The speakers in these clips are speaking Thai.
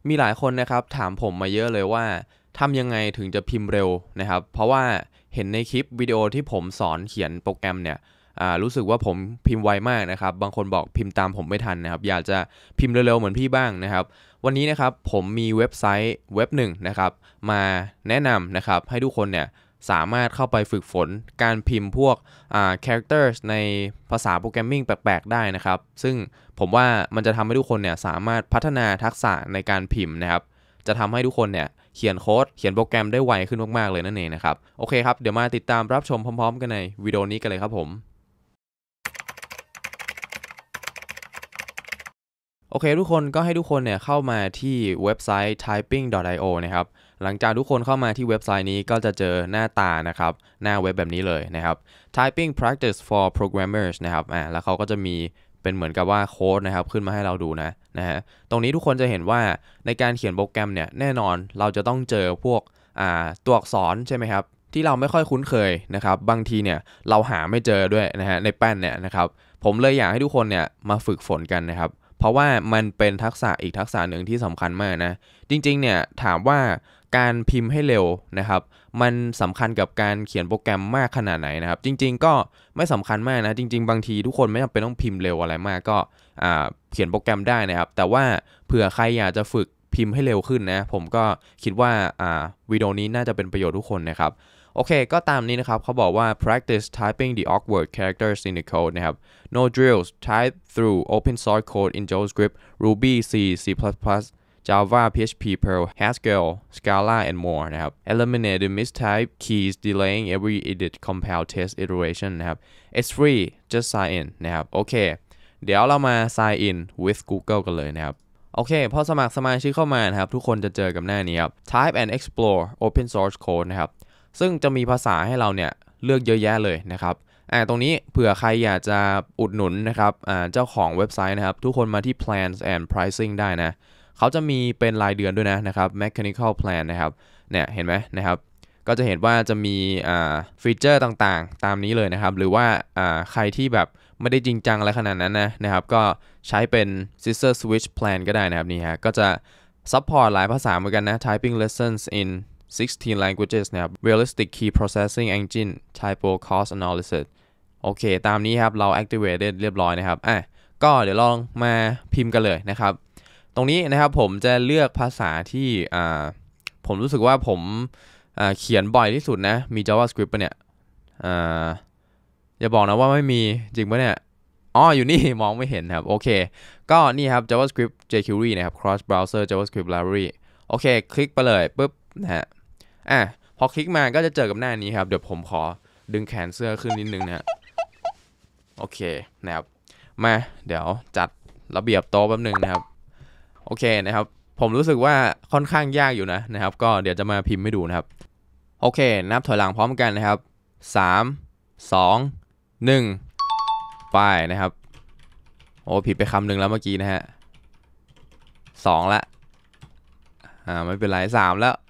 มีหลายคนนะครับถามผมมาเยอะเลยว่าทำยังไงถึงจะพิมพ์เร็วนะครับเพราะว่าเห็นในคลิปวิดีโอที่ผมสอนเขียนโปรแกรมเนี่ยรู้สึกว่าผมพิมพ์ไวมากนะครับบางคนบอกพิมพ์ตามผมไม่ทันนะครับอยากจะพิมพ์เร็วๆเหมือนพี่บ้างนะครับวันนี้นะครับผมมีเว็บไซต์เว็บหนึ่งนะครับมาแนะนำนะครับให้ทุกคนเนี่ยสามารถเข้าไปฝึกฝนการพิมพ์พวกcharacters ในภาษาโปรแกรมมิ่งแปลกๆได้นะครับซึ่งผมว่ามันจะทำให้ทุกคนเนี่ยสามารถพัฒนาทักษะในการพิมพ์นะครับจะทำให้ทุกคนเนี่ยเขียนโค้ดเขียนโปรแกรมได้ไวขึ้นมากๆเลยนั่นเองนะครับโอเคครับเดี๋ยวมาติดตามรับชมพร้อมๆกันในวิดีโอนี้กันเลยครับผมโอเคทุกคนก็ให้ทุกคนเนี่ยเข้ามาที่เว็บไซต์ typing.io นะครับหลังจากทุกคนเข้ามาที่เว็บไซต์นี้ก็จะเจอหน้าตานะครับหน้าเว็บแบบนี้เลยนะครับ typing practice for programmers นะครับแล้วเขาก็จะมีเป็นเหมือนกับว่าโค้ดนะครับขึ้นมาให้เราดูนะฮะตรงนี้ทุกคนจะเห็นว่าในการเขียนโปรแกรมเนี่ยแน่นอนเราจะต้องเจอพวกตัวอักษรใช่ไหมครับที่เราไม่ค่อยคุ้นเคยนะครับบางทีเนี่ยเราหาไม่เจอด้วยนะฮะในแป้นเนี่ยนะครับผมเลยอยากให้ทุกคนเนี่ยมาฝึกฝนกันนะครับเพราะว่ามันเป็นทักษะอีกทักษะหนึ่งที่สำคัญมากนะจริงๆเนี่ยถามว่าการพิมพ์ให้เร็วนะครับมันสำคัญกับการเขียนโปรแกรมมากขนาดไหนนะครับจริงๆก็ไม่สำคัญมากนะจริงๆบางทีทุกคนไม่จำเป็นต้องพิมพ์เร็วอะไรมากก็เขียนโปรแกรมได้นะครับแต่ว่าเผื่อใครอยากจะฝึกพิมพ์ให้เร็วขึ้นนะผมก็คิดว่าวิดีโอนี้น่าจะเป็นประโยชน์ทุกคนนะครับโอเคก็ตามนี้นะครับเขาบอกว่า practice typing the awkward characters in the code นะครับ no drills type through open source code in JavaScript Ruby C C++ Java PHP Perl Haskell Scala and more นะครับ eliminate the mistype keys delaying every edit compile test iteration นะครับ it's free just sign in นะครับโอเคเดี๋ยวเรามา sign in with Google กันเลยนะครับโอเคพอสมัครสมาชิกเข้ามานะครับทุกคนจะเจอกับหน้านี้ครับ type and explore open source code นะครับซึ่งจะมีภาษาให้เราเนี่ยเลือกเยอะแยะเลยนะครับตรงนี้เผื่อใครอยากจะอุดหนุนนะครับเจ้าของเว็บไซต์นะครับทุกคนมาที่ plans and pricing ได้นะเขาจะมีเป็นรายเดือนด้วยนะครับ mechanical plan นะครับเนี่ยเห็นไหมนะครับก็จะเห็นว่าจะมีฟีเจอร์ต่างๆตามนี้เลยนะครับหรือว่าใครที่แบบไม่ได้จริงจังอะไรขนาดนั้นนะครับก็ใช้เป็น scissor switch plan ก็ได้นะครับนี่ฮะก็จะ support หลายภาษาเหมือนกันนะ typing lessons in 16 languages นะครับ realistic key processing engine typo cost analysis โอเคตามนี้ครับเรา activated เรียบร้อยนะครับก็เดี๋ยวลองมาพิมพ์กันเลยนะครับตรงนี้นะครับผมจะเลือกภาษาที่ผมรู้สึกว่าผมเขียนบ่อยที่สุดนะมี JavaScript ปะเนี่ยอย่าบอกนะว่าไม่มีจริงปะเนี่ยอ๋ออยู่นี่ มองไม่เห็นครับโอเคก็นี่ครับ JavaScript jQuery นะครับ cross browser JavaScript library โอเคคลิกไปเลยปุ๊บนะฮะพอคลิกมาก็จะเจอกับหน้านี้ครับเดี๋ยวผมขอดึงแขนเสื้อขึ้นนิดนึงนะโอเคนะครับมาเดี๋ยวจัดระเบียบโต๊ะแป๊บนึงนะครับโอเคนะครับผมรู้สึกว่าค่อนข้างยากอยู่นะครับก็เดี๋ยวจะมาพิมพ์ให้ดูนะครับโอเคนับถอยหลังพร้อมกันนะครับ3 2 1ไปนะครับโอ้ผิดไปคำหนึ่งแล้วเมื่อกี้นะฮะ2ละไม่เป็นไร3แล้ว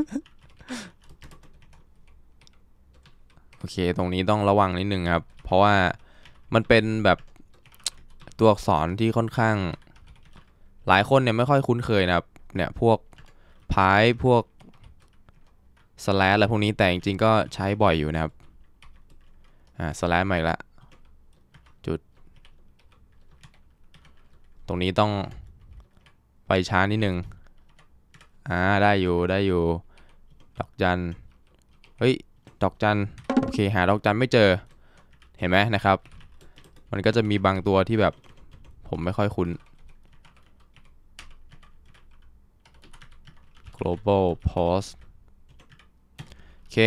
โอเคตรงนี้ต้องระวังนิดนึงครับเพราะว่ามันเป็นแบบตัวอักษรที่ค่อนข้างหลายคนเนี่ยไม่ค่อยคุ้นเคยนะครับเนี่ยพวกพายพวกสแลชอะไรพวกนี้แต่จริงๆก็ใช้บ่อยอยู่นะครับสแลชใหม่ละจุดตรงนี้ต้องไปช้านิดนึงได้อยู่ดอกจันเฮ้ยดอกจันโอเคหาดอกจันไม่เจอเห็นไหมนะครับมันก็จะมีบางตัวที่แบบผมไม่ค่อยคุ้น global post โอเค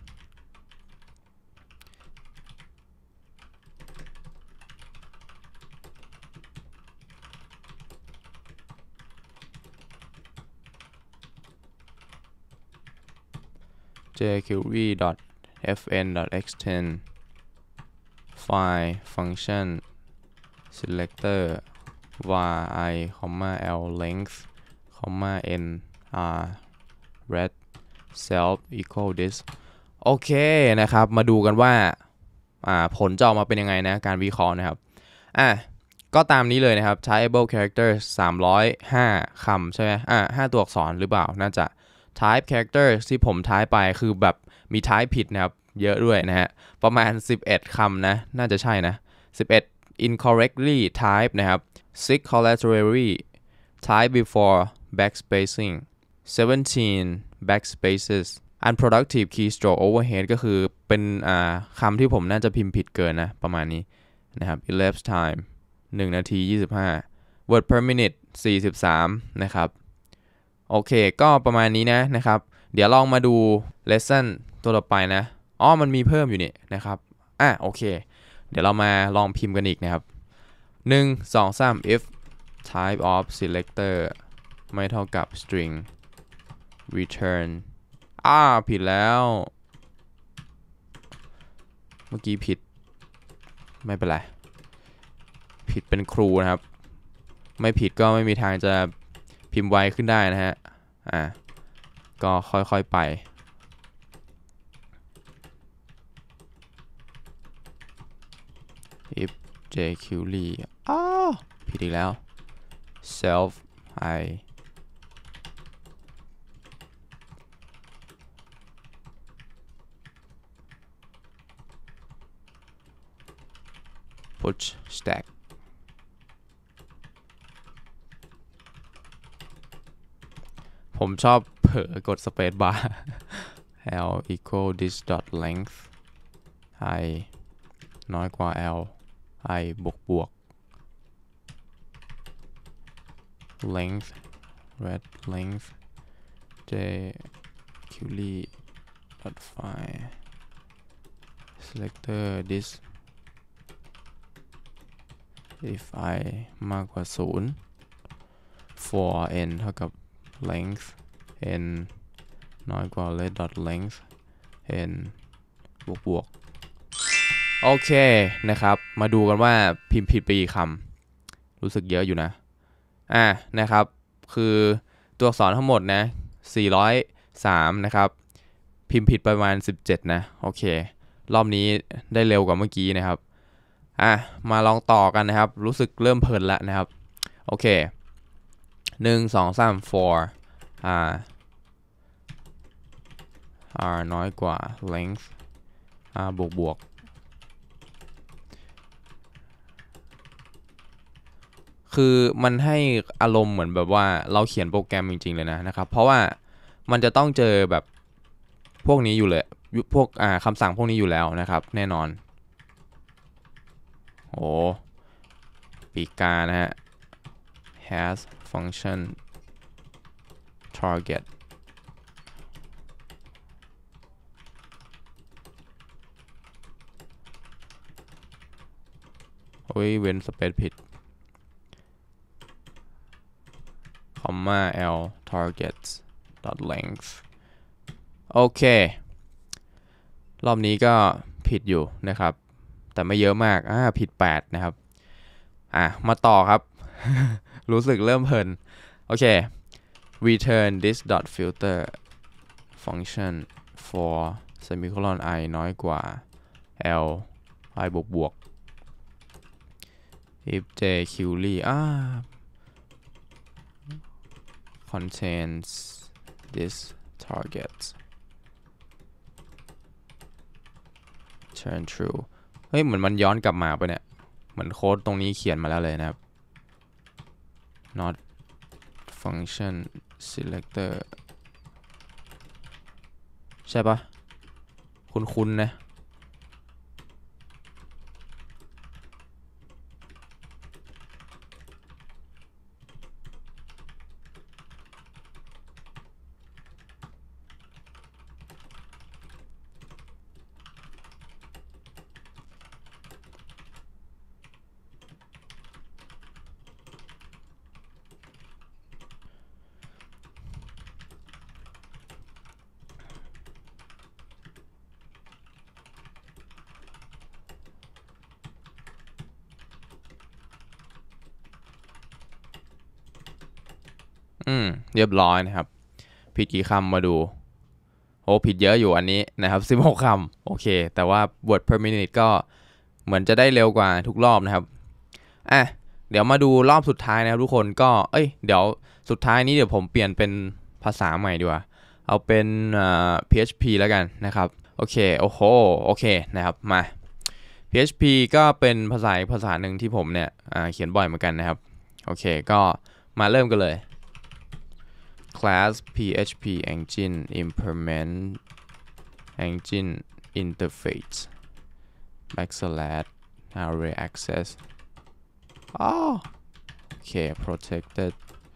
jQuery.fn.extend file function selector var I, l length, n r red self equal this โอเคนะครับมาดูกันว่าผลจะออกมาเป็นยังไงนะการวิเคราะห์นะครับก็ตามนี้เลยนะครับ typeable character 305 คำใช่ไหม5ตัวอักษรหรือเปล่าน่าจะ type character ที่ผม type ไปคือแบบมี type ผิดนะครับเยอะด้วยนะฮะประมาณ11คำนะน่าจะใช่นะ11 incorrectly type นะครับ6 collaterally type before backspacing 17 backspaces unproductive keystroke overhead ก็คือเป็นคำที่ผมน่าจะพิมพ์ผิดเกินนะประมาณนี้นะครับ elapsed time 1 นาที 25 word per minute 43นะครับโอเคก็ประมาณนี้นะครับเดี๋ยวลองมาดู lesson ตัวต่อไปนะมันมีเพิ่มอยู่นี่นะครับโอเคเดี๋ยวเรามาลองพิมพ์กันอีกนะครับ1 2 3 if type of selector ไม่เท่ากับ string return ผิดแล้วเมื่อกี้ผิดไม่เป็นไรผิดเป็นครูนะครับไม่ผิดก็ไม่มีทางจะพิมพ์ไวขึ้นได้นะฮะก็ค่อยๆไป if jQuery ผิดอีกแล้ว self I push stack ผมชอบเผลอกด space bar l equal this dot length I น้อยกว่า l I บวก length red length jQuery dot find selector this if I มากกว่า0 for n เท่ากับ length n น้อยกว่า red dot length n บวกโอเคนะครับมาดูกันว่าพิมพ์ผิดไปกี่คำรู้สึกเยอะอยู่นะนะครับคือตัวอักษรทั้งหมดนะ403นะครับพิมพ์ผิดประมาณ17นะโอเครอบนี้ได้เร็วกว่าเมื่อกี้นะครับมาลองต่อกันนะครับรู้สึกเริ่มเพลินแล้วนะครับโอเค1 2 3 for r น้อยกว่า length r บวกคือมันให้อารมณ์เหมือนแบบว่าเราเขียนโปรแกรมจริงๆเลยนะครับเพราะว่ามันจะต้องเจอแบบพวกนี้อยู่เลยพวกคำสั่งพวกนี้อยู่แล้วนะครับแน่นอนปีกานะฮะ has function target เว้นสเปซผิดcomma l targets dot length โอเครอบนี้ก็ผิดอยู่นะครับแต่ไม่เยอะมากผิด8นะครับมาต่อครับ รู้สึกเริ่มเพลินโอเค return this dot filter function for semicolon I น้อยกว่า l I บวก if jQuery contains this target turn true เหมือนมันย้อนกลับมาปะเนี่ยเหมือนโค้ดตรงนี้เขียนมาแล้วเลยนะครับ not function selector ใช่ปะคุ้นๆนะเรียบร้อยนะครับผิดกี่คำมาดูผิดเยอะอยู่อันนี้นะครับ16คำโอเคแต่ว่า word per minute ก็เหมือนจะได้เร็วกว่าทุกรอบนะครับเดี๋ยวมาดูรอบสุดท้ายนะครับทุกคนก็เดี๋ยวสุดท้ายนี้เดี๋ยวผมเปลี่ยนเป็นภาษาใหม่ดีกว่าเอาเป็น PHP แล้วกันนะครับโอเคโอเคนะครับมา PHP ก็เป็นภาษาหนึ่งที่ผมเนี่ยเขียนบ่อยเหมือนกันนะครับโอเคก็มาเริ่มกันเลย class PHP engine implement engine interface backslash array accessโอเค protected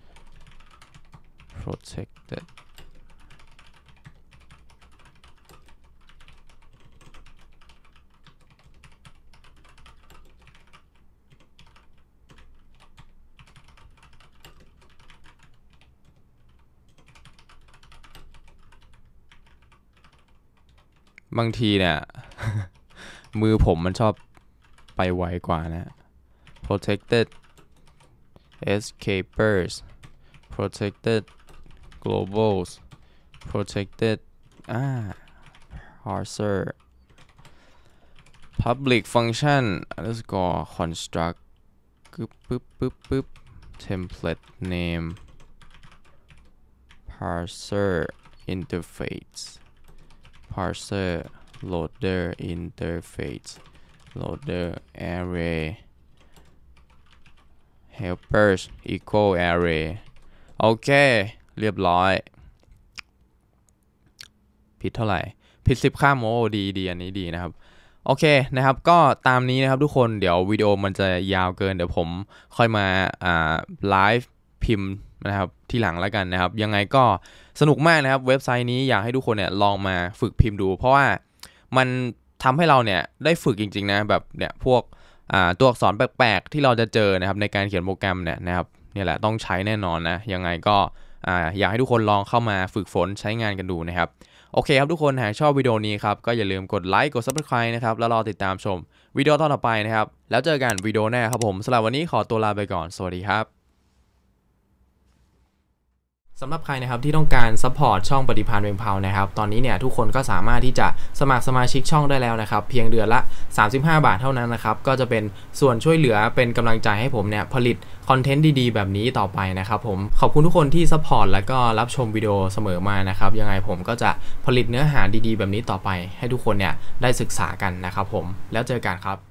บางทีเนี่ย มือผมมันชอบไปไวกว่านะ protected escapers protected globals protected parser public function underscore constructปึ๊บtemplate name parser interface parser loader interface loader array helpers equal array โอเคเรียบร้อยผิดเท่าไหร่ผิด10 ค่าโมดีอันนี้ดีนะครับโอเคนะครับก็ตามนี้นะครับทุกคนเดี๋ยววิดีโอมันจะยาวเกินเดี๋ยวผมค่อยมาไลฟ์พิมพ์นะครับที่หลังแล้วกันนะครับยังไงก็สนุกมากนะครับเว็บไซต์นี้อยากให้ทุกคนเนี่ยลองมาฝึกพิมพ์ดูเพราะว่ามันทำให้เราเนี่ยได้ฝึกจริงๆนะแบบเนี่ยพวกตัวอักษรแปลกๆที่เราจะเจอนะครับในการเขียนโปรแกรมเนี่ยนะครับนี่แหละต้องใช้แน่นอนนะยังไงก็อยากให้ทุกคนลองเข้ามาฝึกฝนใช้งานกันดูนะครับโอเคครับทุกคนหากชอบวิดีโอนี้ครับก็อย่าลืมกดไลค์กด Subscribe นะครับแล้วรอติดตามชมวิดีโอต่อไปนะครับแล้วเจอกันวิดีโอหน้าครับผมสำหรับวันนี้ขอตัวลาไปก่อนสวัสดีครับสำหรับใครนะครับที่ต้องการซัพพอร์ตช่องปฏิภาณเวงเผานะครับตอนนี้เนี่ยทุกคนก็สามารถที่จะสมัครสมาชิกช่องได้แล้วนะครับเพียงเดือนละ35 บาทเท่านั้นนะครับก็จะเป็นส่วนช่วยเหลือเป็นกำลังใจให้ผมเนี่ยผลิตคอนเทนต์ดีๆแบบนี้ต่อไปนะครับผมขอบคุณทุกคนที่ซัพพอร์ตและก็รับชมวิดีโอเสมอมานะครับยังไงผมก็จะผลิตเนื้อหาดีๆแบบนี้ต่อไปให้ทุกคนเนี่ยได้ศึกษากันนะครับผมแล้วเจอกันครับ